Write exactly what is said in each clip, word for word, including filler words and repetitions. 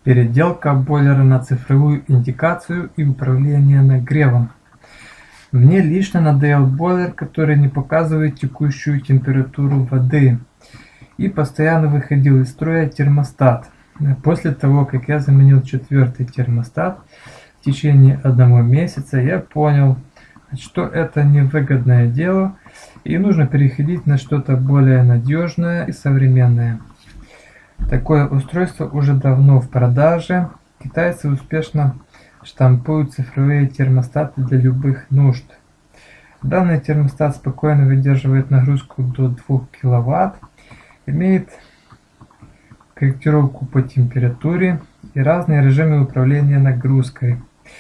Переделка бойлера на цифровую индикацию и управление нагревом. Мне лично надоел бойлер, который не показывает текущую температуру воды и постоянно выходил из строя термостат. После того, как я заменил четвертый термостат, в течение одного месяца я понял, что это невыгодное дело и нужно переходить на что-то более надежное и современное. Такое устройство уже давно в продаже. Китайцы успешно штампуют цифровые термостаты для любых нужд. Данный термостат спокойно выдерживает нагрузку до двух киловатт, имеет корректировку по температуре и разные режимы управления нагрузкой.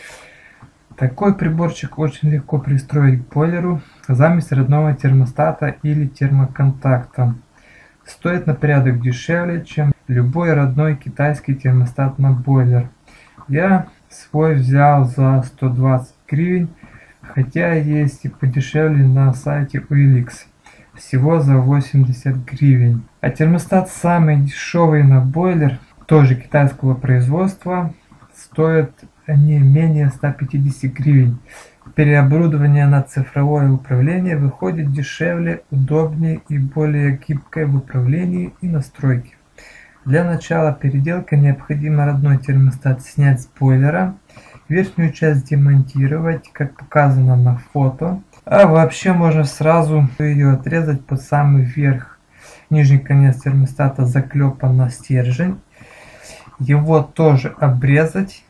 Такой приборчик очень легко пристроить к бойлеру заместь родного термостата или термоконтакта. Стоит на порядок дешевле, чем любой родной китайский термостат на бойлер. Я свой взял за сто двадцать гривен, хотя есть и подешевле на сайте о эл икс, всего за восемьдесят гривен. А термостат самый дешевый на бойлер, тоже китайского производства, стоит не менее ста пятидесяти гривен. Переоборудование на цифровое управление выходит дешевле, удобнее и более гибкое в управлении и настройке. Для начала переделки необходимо родной термостат снять с бойлера, верхнюю часть демонтировать, как показано на фото, а вообще можно сразу ее отрезать под самый верх. Нижний конец термостата заклепан на стержень, его тоже обрезать,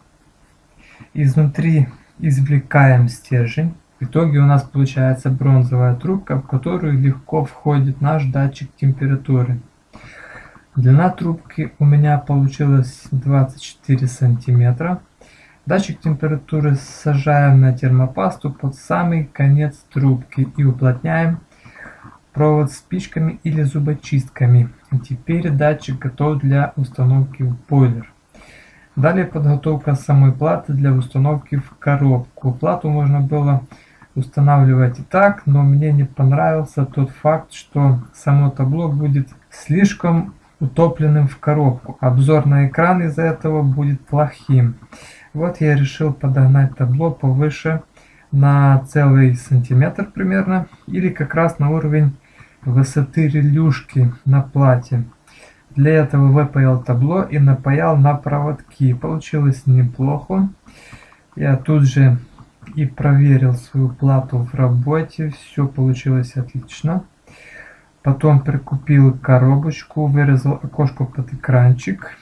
изнутри извлекаем стержень. В итоге у нас получается бронзовая трубка, в которую легко входит наш датчик температуры. Длина трубки у меня получилась двадцать четыре сантиметра. Датчик температуры сажаем на термопасту под самый конец трубки и уплотняем провод спичками или зубочистками. Теперь датчик готов для установки в бойлер. Далее подготовка самой платы для установки в коробку. Плату можно было устанавливать и так, но мне не понравился тот факт, что само табло будет слишком утопленным в коробку. Обзор на экран из-за этого будет плохим. Вот я решил подогнать табло повыше на целый сантиметр примерно, или как раз на уровень высоты релюшки на плате. Для этого выпаял табло и напаял на проводки. Получилось неплохо. Я тут же и проверил свою плату в работе. Все получилось отлично. Потом прикупил коробочку, вырезал окошко под экранчик.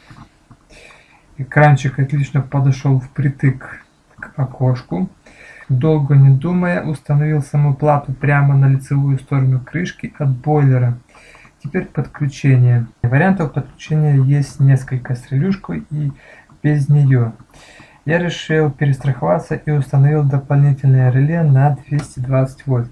Экранчик отлично подошел впритык к окошку. Долго не думая, установил саму плату прямо на лицевую сторону крышки от бойлера. Теперь подключение. Вариантов подключения есть несколько, с релюшкой и без нее. Я решил перестраховаться и установил дополнительное реле на двести двадцать вольт.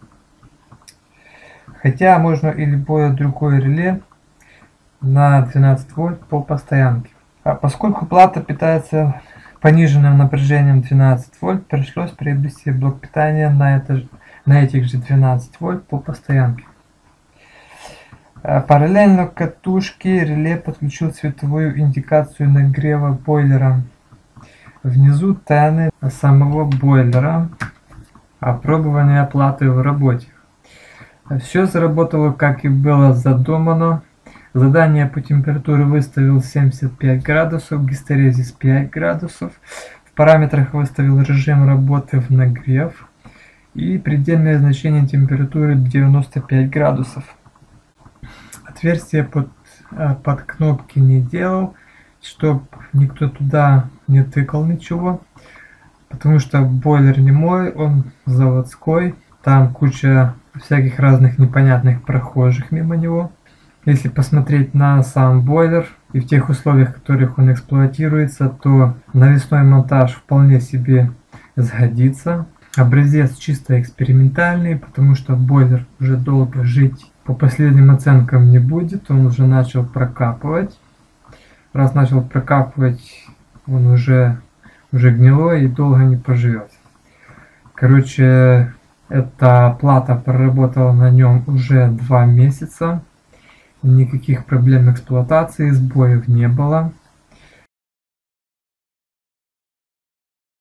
Хотя можно и любое другое реле на двенадцать вольт по постоянке. А поскольку плата питается пониженным напряжением двенадцать вольт, пришлось приобрести блок питания на, это, на этих же двенадцать вольт по постоянке. Параллельно к катушке реле подключил цветовую индикацию нагрева бойлера. Внизу тены самого бойлера. Опробование платы в работе. Все заработало, как и было задумано. Задание по температуре выставил семьдесят пять градусов, гистерезис пять градусов. В параметрах выставил режим работы в нагрев и предельное значение температуры девяносто пять градусов. Отверстие под, под кнопки не делал, чтобы никто туда не тыкал ничего, потому что бойлер не мой, он заводской, там куча всяких разных непонятных прохожих мимо него. Если посмотреть на сам бойлер и в тех условиях, в которых он эксплуатируется, то навесной монтаж вполне себе сгодится. Образец чисто экспериментальный, потому что бойлер уже долго жить по последним оценкам не будет, он уже начал прокапывать. Раз начал прокапывать, он уже, уже гнилой и долго не поживет. Короче, эта плата проработала на нем уже два месяца. Никаких проблем эксплуатации, сбоев не было.